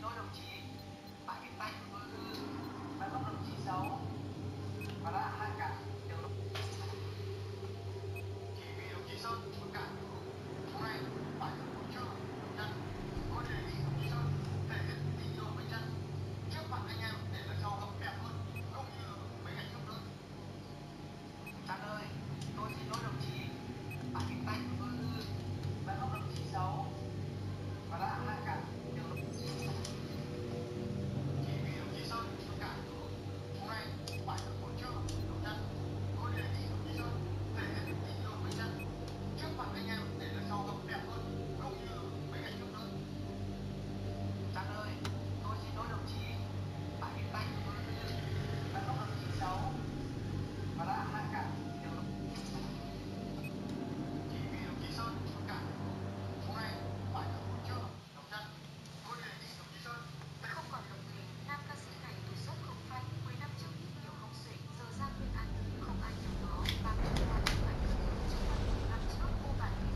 lỗi đồng chí, tại cái tay của tôi hư và các đồng chí xấu và đã ngăn cản điều động. Chỉ vì đồng chí Sơn mặc cảm, hôm nay phải được hỗ trợ đồng chân. Tôi đề nghị đồng chí Sơn thể hiện tình yêu với chân trước mặt anh em để lần sau gặp đẹp hơn, không như mấy ngày trước nữa. Chân ơi, tôi xin lỗi đồng chí, tại cái tay của tôi hư và các đồng chí xấu và đã ngăn cản điều động. Chỉ vì đồng chí Sơn mặc cảm, hôm nay phải được hỗ trợ đồng chân. Tôi đề nghị đồng chí Sơn thể hiện tình yêu với chân trước mặt anh em để lần sau gặp đẹp hơn, không như mấy ngày trước nữa. Chân ơi, tôi xin lỗi đồng chí, tại cái tay của tôi hư và các đồng chí xấu và đã ngăn cản điều động. Chỉ vì đồng chí Sơn mặc cảm, hôm nay phải được hỗ trợ đồng chân. Tôi đề nghị đồng chí Sơn Không còn đồng tình, nam ca sĩ này tủ xuất không phanh, 10 năm trước ít nhiều không xuể, giờ ra nguyên ăn, không ai nhớ nó, ban chuyên quan chụp ảnh trước quan 10 năm trước, cô bạn tìm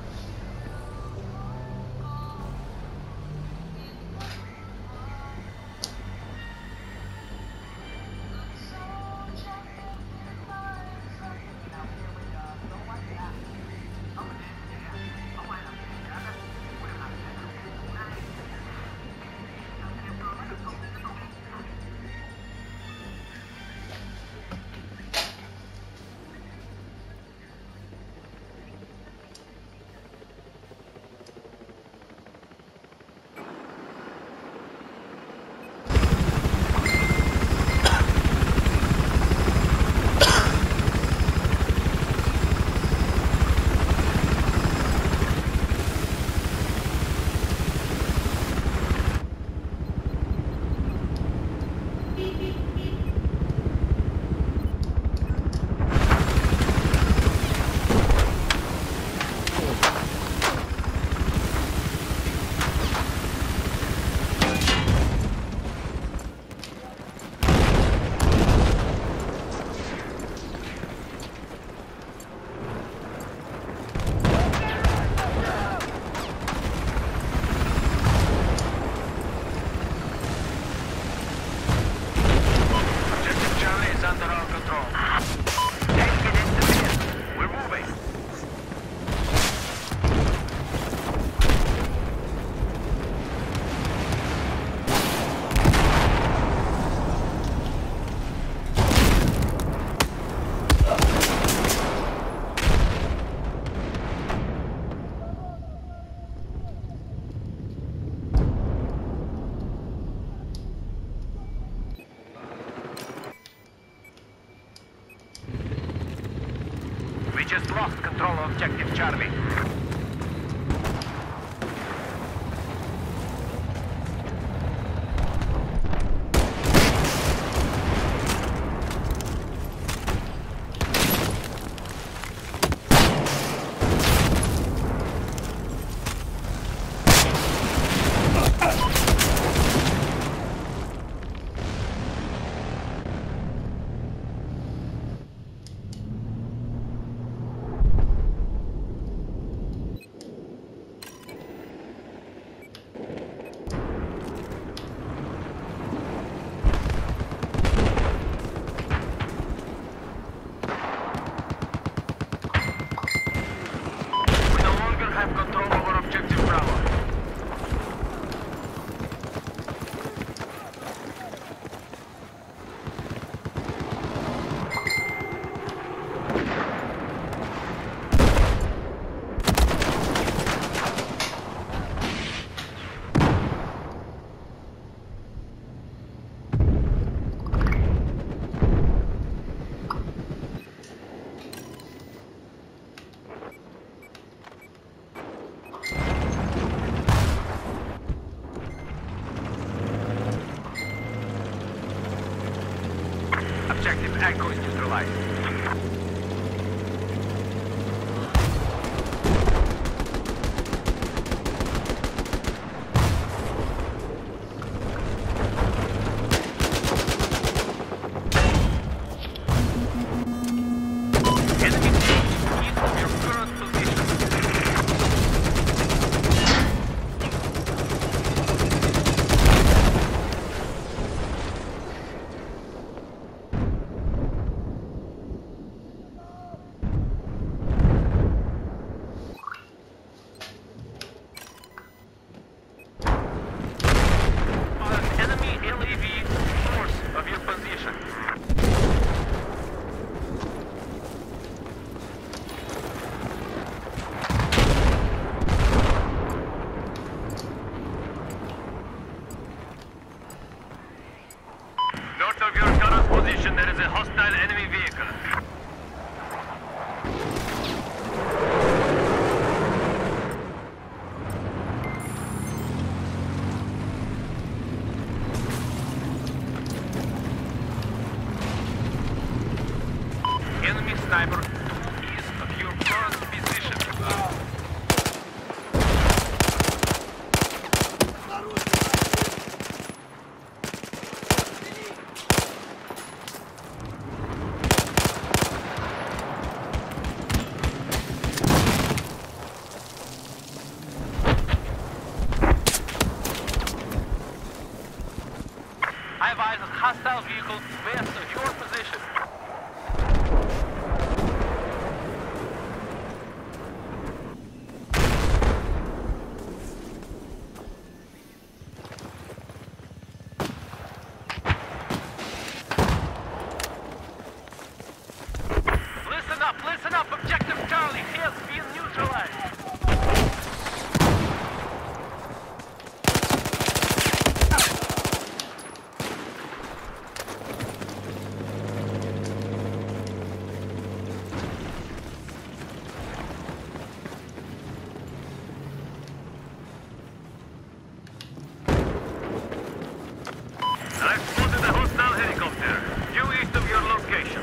We just lost control of objective Charlie. Have control over objective Bravo. Objective Echo is neutralized. Enemy team, keep your current position. a hostile enemy vehicle. Enemy sniper east of your current position. I have eyes on hostile vehicles west of your position. Listen up! Objective Charlie has been neutralized! I've spotted a hostile helicopter, due east of your location.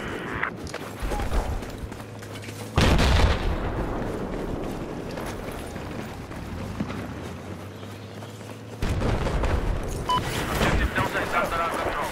Objective Delta is under our control.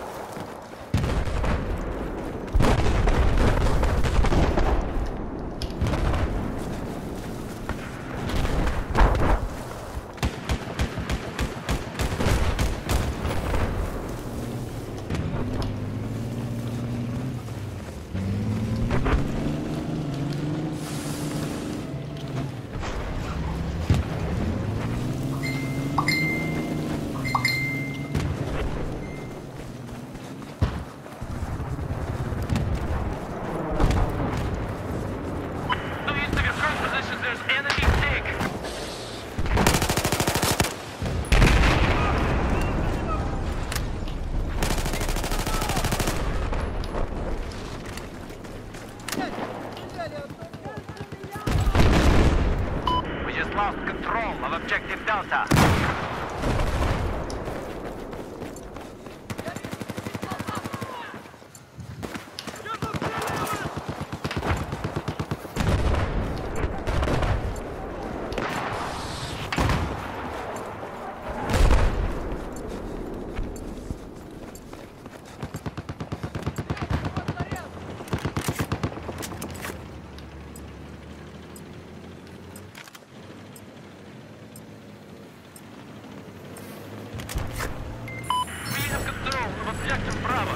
Due east of your current position, there's enemy TIG. We just lost control of Objective Delta. We have control of Objective Bravo.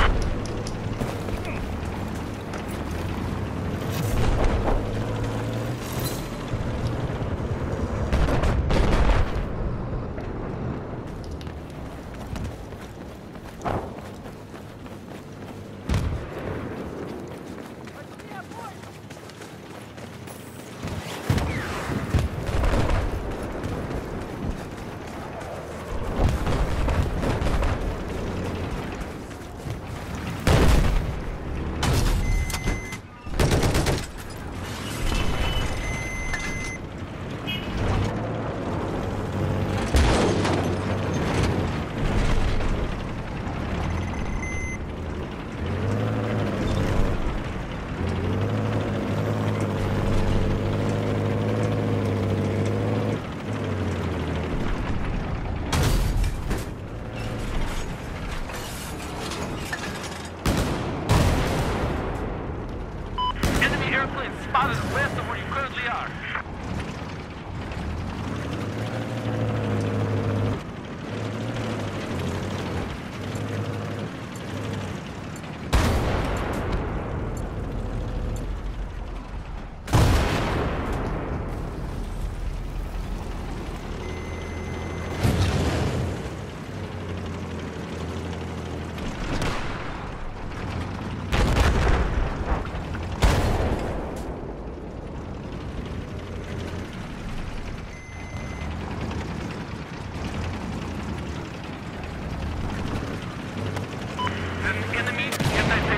Enemy airplane spotted west of where you currently are. An enemy anti-tank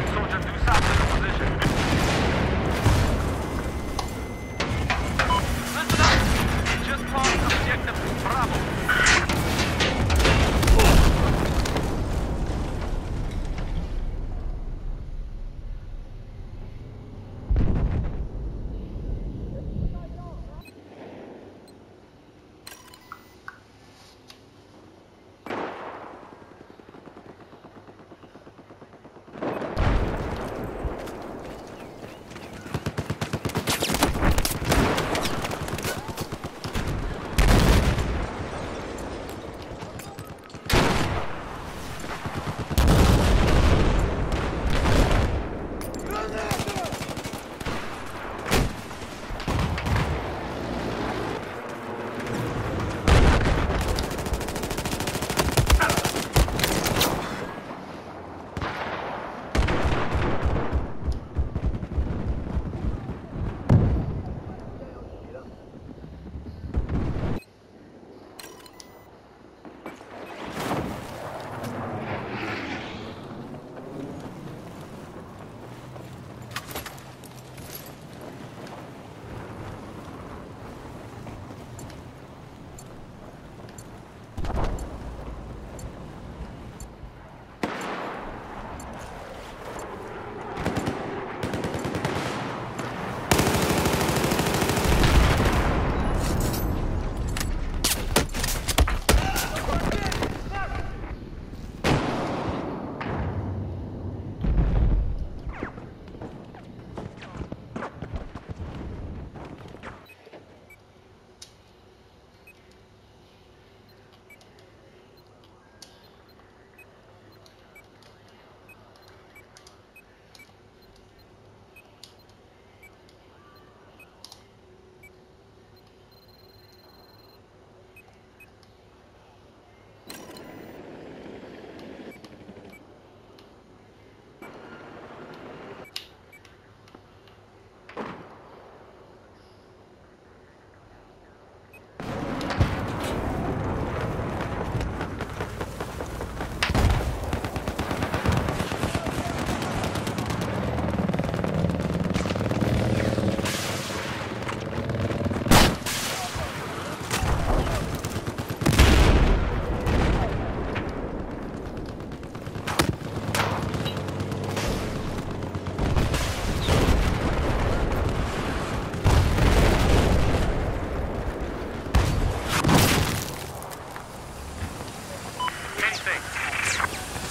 safe.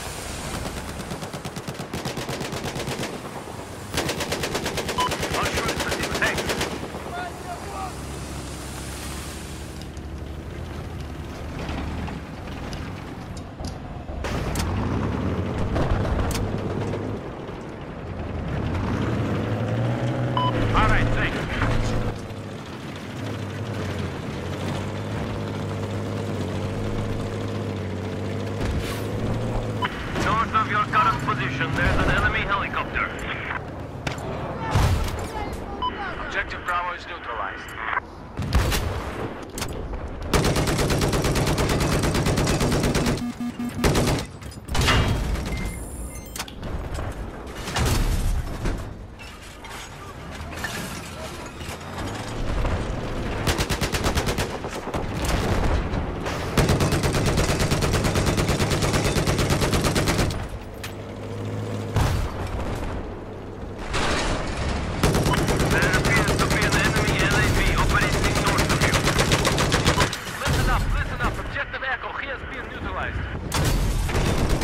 All units in tank. All right, thanks. North of your current position, there's an enemy helicopter. Objective Bravo is neutralized. There appears to be an enemy LAV operating north of you. Listen up. Objective Echo, he has been neutralized.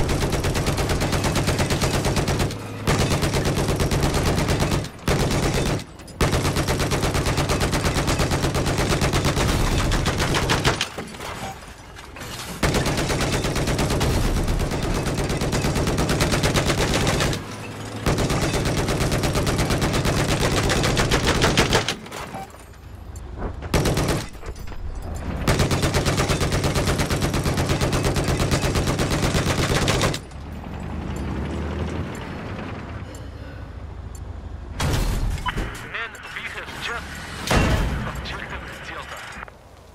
Men, we have just objective Delta.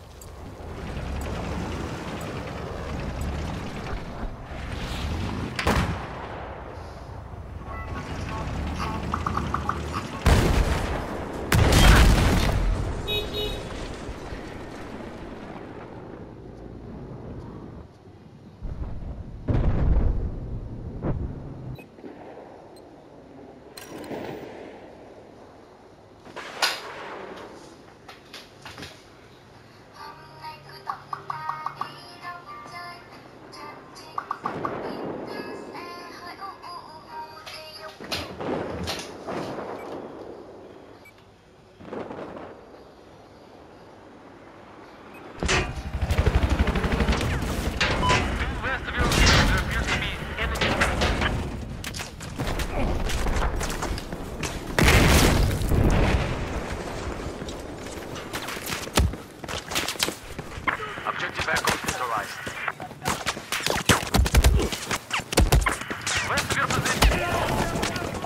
Hôm nay cứ tóc ta đi đâu chơi chân chính nhìn từ xe hơi u đi lúc Due west of your location, there appears to be enemy. Objective Echo neutralized. West of your position.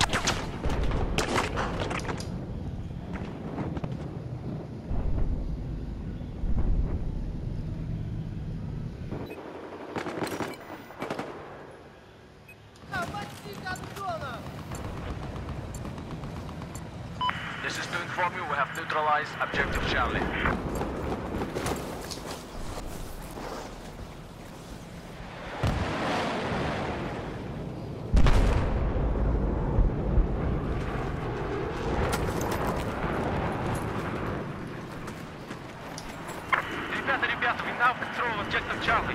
This is to inform you we have neutralized Objective Charlie. Ребята, we now control Objective Charlie.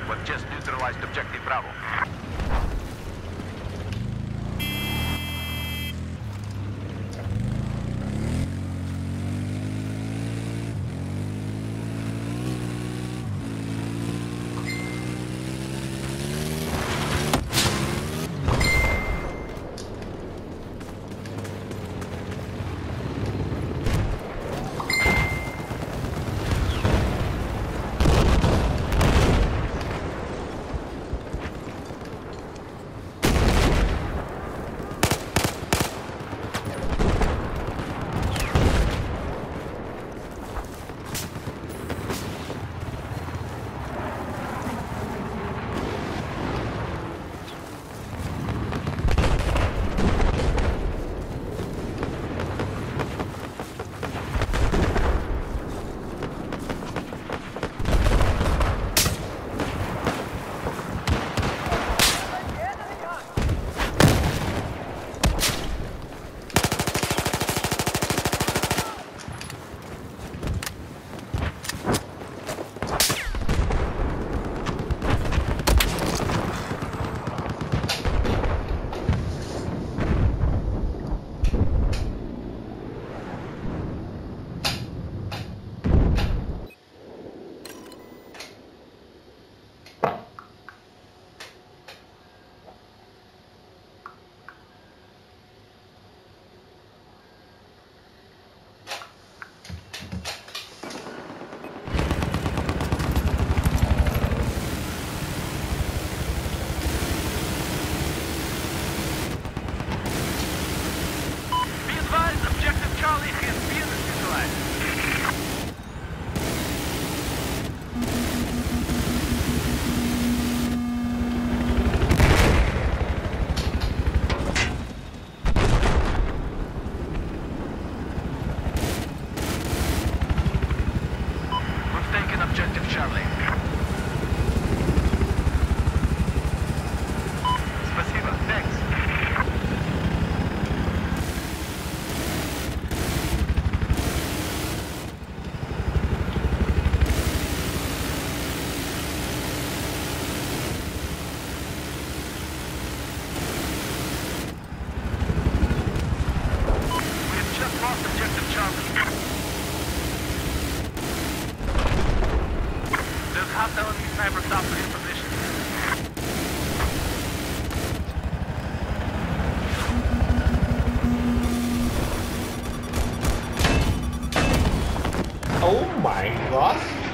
We've just neutralized objective Bravo. Oh my god!